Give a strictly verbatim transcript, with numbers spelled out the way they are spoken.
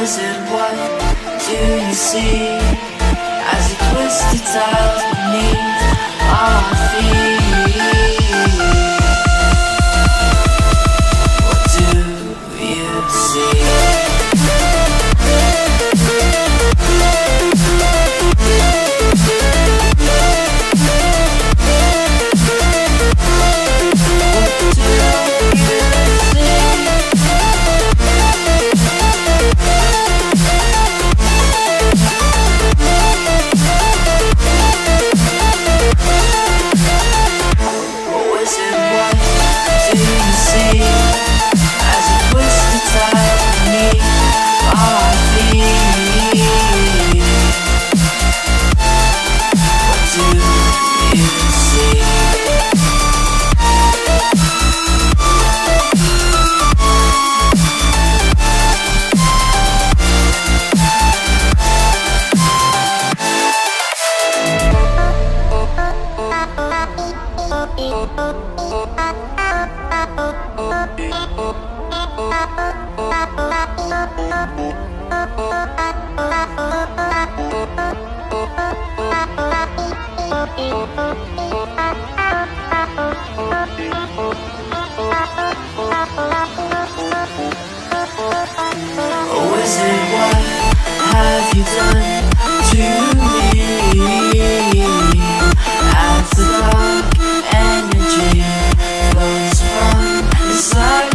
wizard, what do you see as you twist the tiles beneath our feet? What do you see? Oh, wizard, what have you done to me? As the dark energy flows from inside